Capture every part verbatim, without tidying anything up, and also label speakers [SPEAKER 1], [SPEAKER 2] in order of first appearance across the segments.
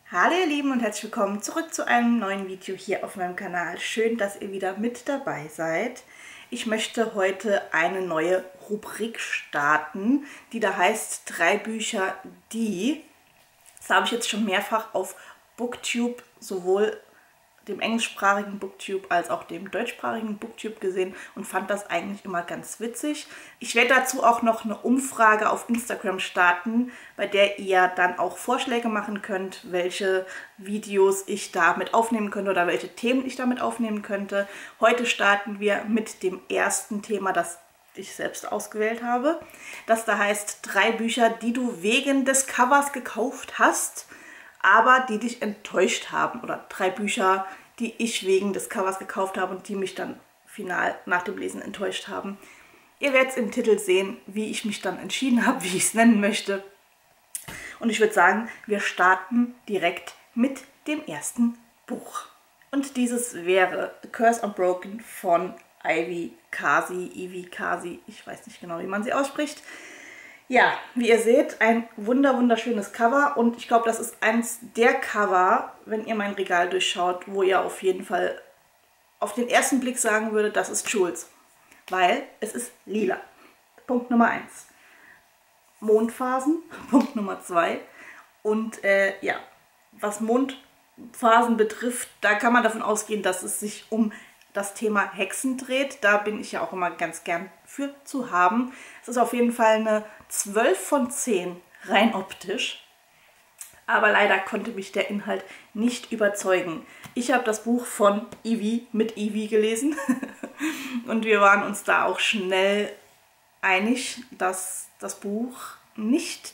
[SPEAKER 1] Hallo ihr Lieben und herzlich willkommen zurück zu einem neuen Video hier auf meinem Kanal. Schön, dass ihr wieder mit dabei seid. Ich möchte heute eine neue Rubrik starten, die da heißt drei Bücher, die. Das habe ich jetzt schon mehrfach auf Booktube, sowohl dem englischsprachigen Booktube als auch dem deutschsprachigen Booktube gesehen und fand das eigentlich immer ganz witzig. Ich werde dazu auch noch eine Umfrage auf Instagram starten, bei der ihr dann auch Vorschläge machen könnt, welche Videos ich damit aufnehmen könnte oder welche Themen ich damit aufnehmen könnte. Heute starten wir mit dem ersten Thema, das ich selbst ausgewählt habe. Das da heißt drei Bücher, die du wegen des Covers gekauft hast, aber die dich enttäuscht haben. Oder drei Bücher, die ich wegen des Covers gekauft habe und die mich dann final nach dem Lesen enttäuscht haben. Ihr werdet es im Titel sehen, wie ich mich dann entschieden habe, wie ich es nennen möchte. Und ich würde sagen, wir starten direkt mit dem ersten Buch. Und dieses wäre A Curse Unbroken von Ivy Kasi, Ivy Kasi, ich weiß nicht genau, wie man sie ausspricht. Ja, wie ihr seht, ein wunder wunderschönes Cover und ich glaube, das ist eins der Cover, wenn ihr mein Regal durchschaut, wo ihr auf jeden Fall auf den ersten Blick sagen würdet, das ist Jules, weil es ist lila. Punkt Nummer eins. Mondphasen, Punkt Nummer zwei. Und äh, ja, was Mondphasen betrifft, da kann man davon ausgehen, dass es sich um das Thema Hexen dreht. Da bin ich ja auch immer ganz gern für zu haben. Es ist auf jeden Fall eine zwölf von zehn, rein optisch. Aber leider konnte mich der Inhalt nicht überzeugen. Ich habe das Buch von Ivy mit Ivy gelesen und wir waren uns da auch schnell einig, dass das Buch nicht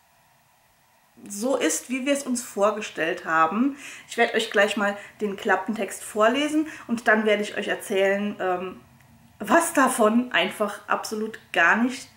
[SPEAKER 1] so ist, wie wir es uns vorgestellt haben. Ich werde euch gleich mal den Klappentext vorlesen und dann werde ich euch erzählen, ähm, was davon einfach absolut gar nicht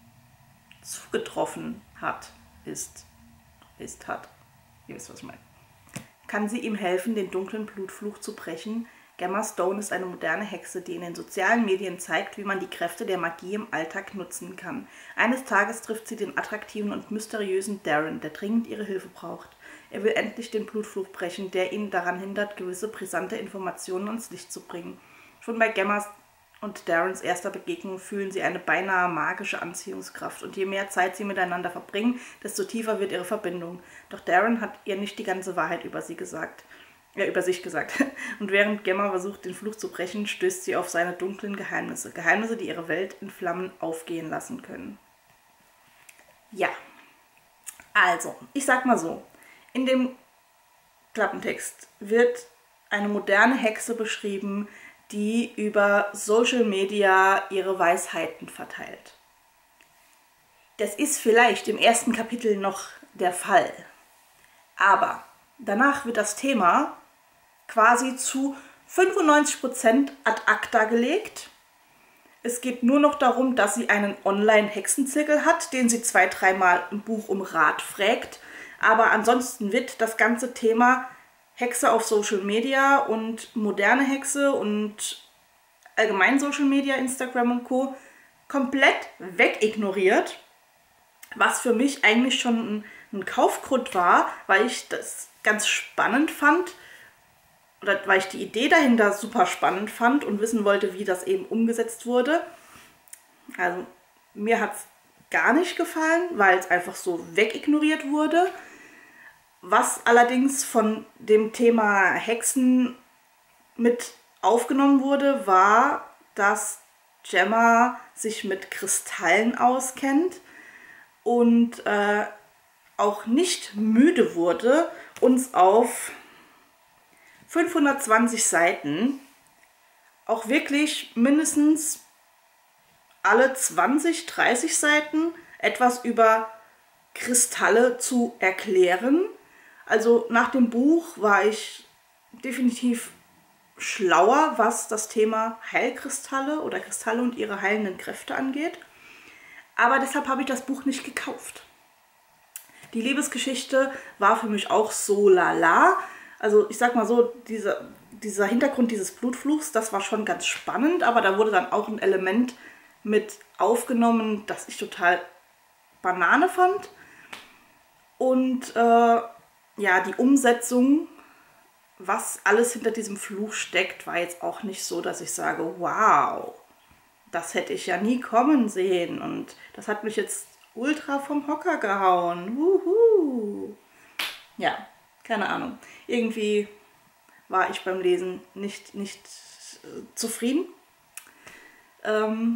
[SPEAKER 1] zugetroffen hat, ist, ist, hat. Ihr wisst, was ich meine. Kann sie ihm helfen, den dunklen Blutfluch zu brechen? Gemma Stone ist eine moderne Hexe, die in den sozialen Medien zeigt, wie man die Kräfte der Magie im Alltag nutzen kann. Eines Tages trifft sie den attraktiven und mysteriösen Darren, der dringend ihre Hilfe braucht. Er will endlich den Blutfluch brechen, der ihn daran hindert, gewisse brisante Informationen ans Licht zu bringen. Schon bei Gemmas und Darrens erster Begegnung fühlen sie eine beinahe magische Anziehungskraft. Und je mehr Zeit sie miteinander verbringen, desto tiefer wird ihre Verbindung. Doch Darren hat ihr nicht die ganze Wahrheit über sie gesagt. Ja, über sich gesagt. Und während Gemma versucht, den Fluch zu brechen, stößt sie auf seine dunklen Geheimnisse. Geheimnisse, die ihre Welt in Flammen aufgehen lassen können. Ja, also, ich sag mal so, in dem Klappentext wird eine moderne Hexe beschrieben, die über Social Media ihre Weisheiten verteilt. Das ist vielleicht im ersten Kapitel noch der Fall, aber danach wird das Thema quasi zu fünfundneunzig Prozent ad acta gelegt. Es geht nur noch darum, dass sie einen Online-Hexenzirkel hat, den sie zwei, dreimal im Buch um Rat fragt. Aber ansonsten wird das ganze Thema Hexe auf Social Media und moderne Hexe und allgemein Social Media, Instagram und Co. komplett wegignoriert. Was für mich eigentlich schon ein, ein Kaufgrund war, weil ich das ganz spannend fand, oder weil ich die Idee dahinter super spannend fand und wissen wollte, wie das eben umgesetzt wurde. Also mir hat es gar nicht gefallen, weil es einfach so wegignoriert wurde. Was allerdings von dem Thema Hexen mit aufgenommen wurde, war, dass Gemma sich mit Kristallen auskennt und äh, auch nicht müde wurde, uns auf fünfhundertzwanzig Seiten auch wirklich mindestens alle zwanzig, dreißig Seiten etwas über Kristalle zu erklären. Also nach dem Buch war ich definitiv schlauer, was das Thema Heilkristalle oder Kristalle und ihre heilenden Kräfte angeht. Aber deshalb habe ich das Buch nicht gekauft. Die Liebesgeschichte war für mich auch so lala. Also ich sag mal so, dieser, dieser Hintergrund dieses Blutfluchs, das war schon ganz spannend, aber da wurde dann auch ein Element mit aufgenommen, das ich total Banane fand. Und äh, ja, die Umsetzung, was alles hinter diesem Fluch steckt, war jetzt auch nicht so, dass ich sage, wow, das hätte ich ja nie kommen sehen. Und das hat mich jetzt ultra vom Hocker gehauen. Wuhu. Ja, keine Ahnung. Irgendwie war ich beim Lesen nicht, nicht äh, zufrieden. Ähm,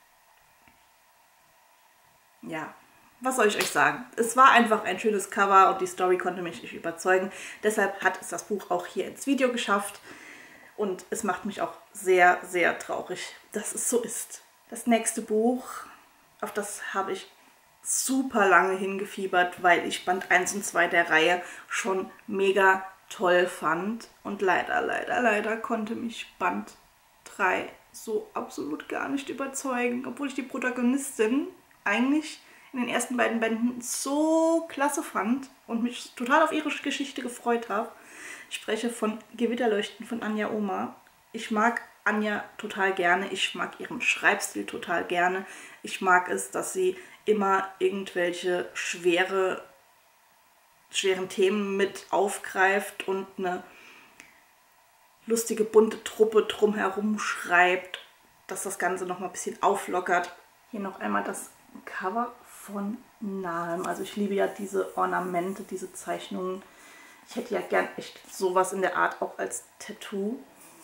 [SPEAKER 1] ja, was soll ich euch sagen? Es war einfach ein schönes Cover und die Story konnte mich nicht überzeugen. Deshalb hat es das Buch auch hier ins Video geschafft. Und es macht mich auch sehr, sehr traurig, dass es so ist. Das nächste Buch, auf das habe ich super lange hingefiebert, weil ich Band eins und zwei der Reihe schon mega toll fand. Und leider, leider, leider konnte mich Band drei so absolut gar nicht überzeugen. Obwohl ich die Protagonistin eigentlich in den ersten beiden Bänden so klasse fand und mich total auf ihre Geschichte gefreut habe. Ich spreche von Gewitterleuchten von Anja Omer. Ich mag Anja total gerne. Ich mag ihren Schreibstil total gerne. Ich mag es, dass sie immer irgendwelche schwere, schweren Themen mit aufgreift und eine lustige, bunte Truppe drumherum schreibt, dass das Ganze noch mal ein bisschen auflockert. Hier noch einmal das Cover von nahem. Also ich liebe ja diese Ornamente, diese Zeichnungen. Ich hätte ja gern echt sowas in der Art auch als Tattoo.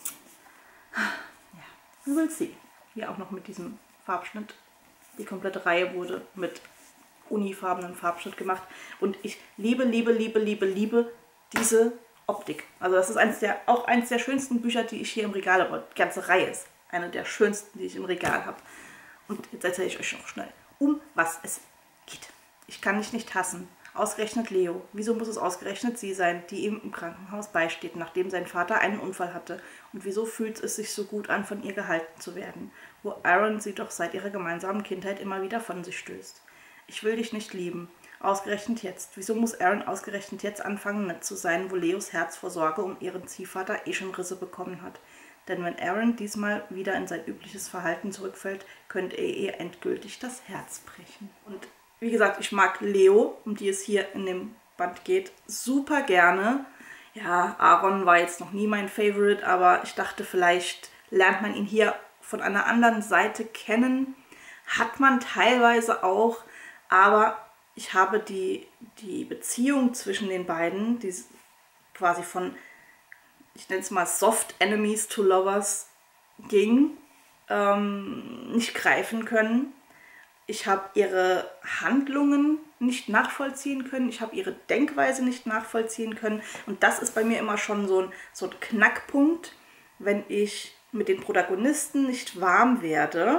[SPEAKER 1] Ja, we will see. Hier auch noch mit diesem Farbschnitt. Die komplette Reihe wurde mit unifarbenen Farbschnitt gemacht. Und ich liebe, liebe, liebe, liebe, liebe diese Optik. Also das ist eines der, auch eines der schönsten Bücher, die ich hier im Regal habe. Die ganze Reihe ist eine der schönsten, die ich im Regal habe. Und jetzt erzähle ich euch noch schnell, um was es geht. Ich kann dich nicht hassen. Ausgerechnet Leo. Wieso muss es ausgerechnet sie sein, die ihm im Krankenhaus beisteht, nachdem sein Vater einen Unfall hatte? Und wieso fühlt es sich so gut an, von ihr gehalten zu werden, wo Aaron sie doch seit ihrer gemeinsamen Kindheit immer wieder von sich stößt? Ich will dich nicht lieben. Ausgerechnet jetzt. Wieso muss Aaron ausgerechnet jetzt anfangen, nett zu sein, wo Leos Herz vor Sorge um ihren Ziehvater eh schon Risse bekommen hat? Denn wenn Aaron diesmal wieder in sein übliches Verhalten zurückfällt, könnte er ihr endgültig das Herz brechen. Und wie gesagt, ich mag Leo, um die es hier in dem Band geht, super gerne. Ja, Aaron war jetzt noch nie mein Favorite, aber ich dachte, vielleicht lernt man ihn hier von einer anderen Seite kennen. Hat man teilweise auch, aber ich habe die, die Beziehung zwischen den beiden, die quasi von, ich nenne es mal Soft Enemies to Lovers ging, ähm, nicht greifen können. Ich habe ihre Handlungen nicht nachvollziehen können. Ich habe ihre Denkweise nicht nachvollziehen können. Und das ist bei mir immer schon so ein, so ein Knackpunkt, wenn ich mit den Protagonisten nicht warm werde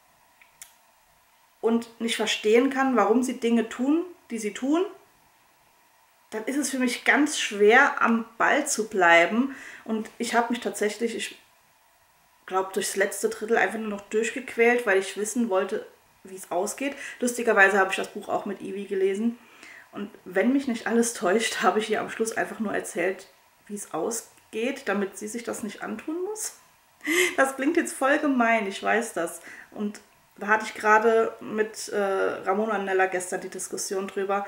[SPEAKER 1] und nicht verstehen kann, warum sie Dinge tun, die sie tun. Dann ist es für mich ganz schwer, am Ball zu bleiben. Und ich habe mich tatsächlich, ich glaube, durchs letzte Drittel einfach nur noch durchgequält, weil ich wissen wollte, wie es ausgeht. Lustigerweise habe ich das Buch auch mit Ivy gelesen. Und wenn mich nicht alles täuscht, habe ich ihr am Schluss einfach nur erzählt, wie es ausgeht, damit sie sich das nicht antun muss. Das klingt jetzt voll gemein, ich weiß das. Und da hatte ich gerade mit äh, Ramona Nella gestern die Diskussion drüber,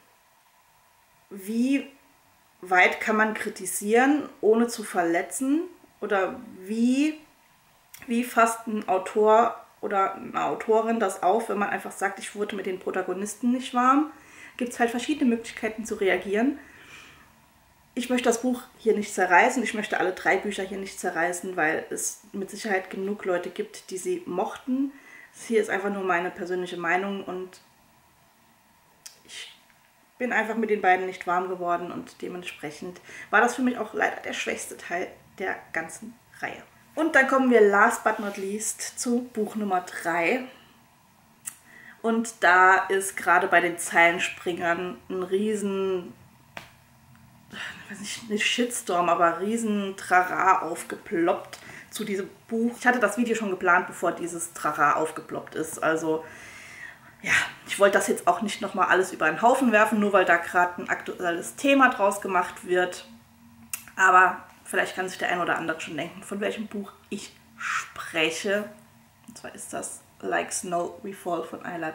[SPEAKER 1] wie weit kann man kritisieren, ohne zu verletzen? Oder wie, wie fasst ein Autor oder eine Autorin das auf, wenn man einfach sagt, ich wurde mit den Protagonisten nicht warm? Gibt es halt verschiedene Möglichkeiten zu reagieren. Ich möchte das Buch hier nicht zerreißen, ich möchte alle drei Bücher hier nicht zerreißen, weil es mit Sicherheit genug Leute gibt, die sie mochten. Hier ist einfach nur meine persönliche Meinung und ich bin einfach mit den beiden nicht warm geworden und dementsprechend war das für mich auch leider der schwächste Teil der ganzen Reihe. Und dann kommen wir last but not least zu Buch Nummer drei. Und da ist gerade bei den Zeilenspringern ein riesen, ich weiß nicht, nicht Shitstorm, aber riesen Trara aufgeploppt zu diesem Buch. Ich hatte das Video schon geplant, bevor dieses Trara aufgeploppt ist. Also ja, ich wollte das jetzt auch nicht nochmal alles über den Haufen werfen, nur weil da gerade ein aktuelles Thema draus gemacht wird. Aber vielleicht kann sich der ein oder andere schon denken, von welchem Buch ich spreche. Und zwar ist das Like Snow We Fall von Ayla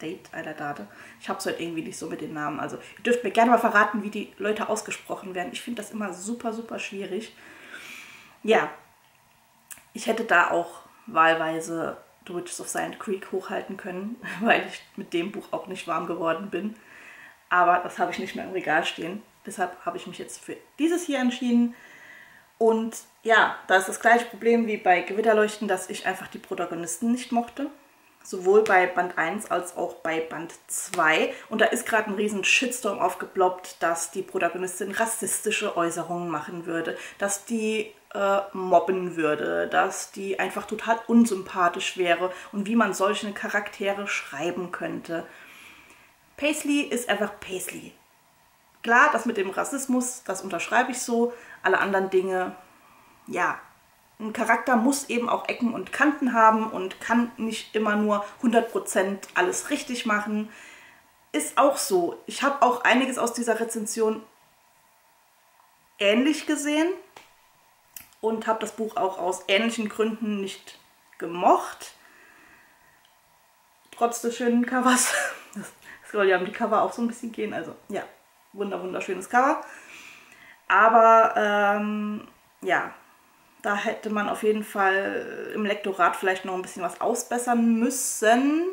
[SPEAKER 1] Date Eiladade. Ich habe es halt irgendwie nicht so mit den Namen. Also ihr dürft mir gerne mal verraten, wie die Leute ausgesprochen werden. Ich finde das immer super, super schwierig. Ja, ich hätte da auch wahlweise The Witches of Silent Creek hochhalten können, weil ich mit dem Buch auch nicht warm geworden bin. Aber das habe ich nicht mehr im Regal stehen. Deshalb habe ich mich jetzt für dieses hier entschieden. Und ja, da ist das gleiche Problem wie bei Gewitterleuchten, dass ich einfach die Protagonisten nicht mochte. Sowohl bei Band eins als auch bei Band zwei. Und da ist gerade ein riesen Shitstorm aufgeploppt, dass die Protagonistin rassistische Äußerungen machen würde, dass die äh, mobben würde, dass die einfach total unsympathisch wäre und wie man solche Charaktere schreiben könnte. Paisley ist einfach Paisley. Klar, das mit dem Rassismus, das unterschreibe ich so. Alle anderen Dinge, ja, ein Charakter muss eben auch Ecken und Kanten haben und kann nicht immer nur hundert Prozent alles richtig machen. Ist auch so. Ich habe auch einiges aus dieser Rezension ähnlich gesehen und habe das Buch auch aus ähnlichen Gründen nicht gemocht. Trotz des schönen Covers. Es soll ja um die Cover auch so ein bisschen gehen. Also ja, wunder wunderschönes Cover. Aber ähm, ja, da hätte man auf jeden Fall im Lektorat vielleicht noch ein bisschen was ausbessern müssen.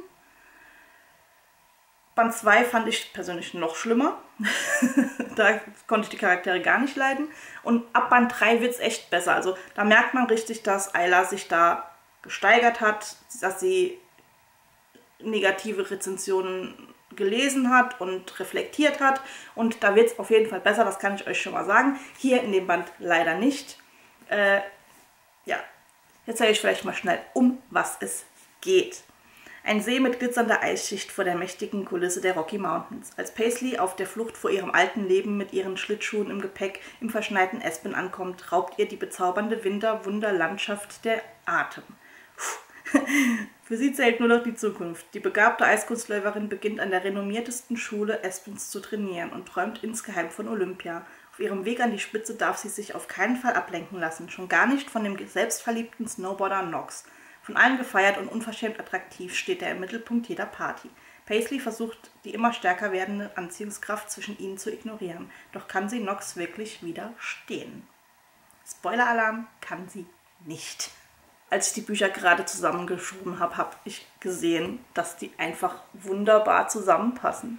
[SPEAKER 1] Band zwei fand ich persönlich noch schlimmer. Da konnte ich die Charaktere gar nicht leiden. Und ab Band drei wird es echt besser. Also da merkt man richtig, dass Ayla sich da gesteigert hat, dass sie negative Rezensionen gelesen hat und reflektiert hat. Und da wird es auf jeden Fall besser, das kann ich euch schon mal sagen. Hier in dem Band leider nicht. Äh, ja, jetzt erzähle ich vielleicht mal schnell, um was es geht. Ein See mit glitzernder Eisschicht vor der mächtigen Kulisse der Rocky Mountains. Als Paisley auf der Flucht vor ihrem alten Leben mit ihren Schlittschuhen im Gepäck im verschneiten Aspen ankommt, raubt ihr die bezaubernde Winterwunderlandschaft der Atem. Puh. Für sie zählt nur noch die Zukunft. Die begabte Eiskunstläuferin beginnt an der renommiertesten Schule Aspens zu trainieren und träumt insgeheim von Olympia. Auf ihrem Weg an die Spitze darf sie sich auf keinen Fall ablenken lassen, schon gar nicht von dem selbstverliebten Snowboarder Knox. Von allen gefeiert und unverschämt attraktiv steht er im Mittelpunkt jeder Party. Paisley versucht, die immer stärker werdende Anziehungskraft zwischen ihnen zu ignorieren, doch kann sie Knox wirklich widerstehen. Spoiler-Alarm, kann sie nicht. Als ich die Bücher gerade zusammengeschoben habe, habe ich gesehen, dass die einfach wunderbar zusammenpassen.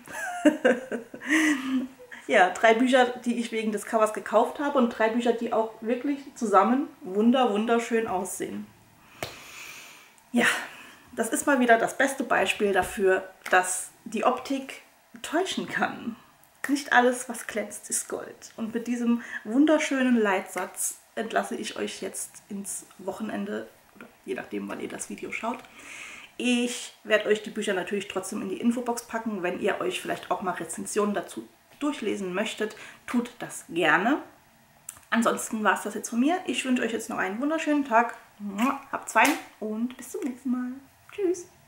[SPEAKER 1] Ja, drei Bücher, die ich wegen des Covers gekauft habe und drei Bücher, die auch wirklich zusammen wunder wunderschön aussehen. Ja, das ist mal wieder das beste Beispiel dafür, dass die Optik täuschen kann. Nicht alles, was glänzt, ist Gold. Und mit diesem wunderschönen Leitsatz entlasse ich euch jetzt ins Wochenende, oder je nachdem, wann ihr das Video schaut. Ich werde euch die Bücher natürlich trotzdem in die Infobox packen. Wenn ihr euch vielleicht auch mal Rezensionen dazu durchlesen möchtet, tut das gerne. Ansonsten war es das jetzt von mir. Ich wünsche euch jetzt noch einen wunderschönen Tag. Habt's fein und bis zum nächsten Mal. Tschüss.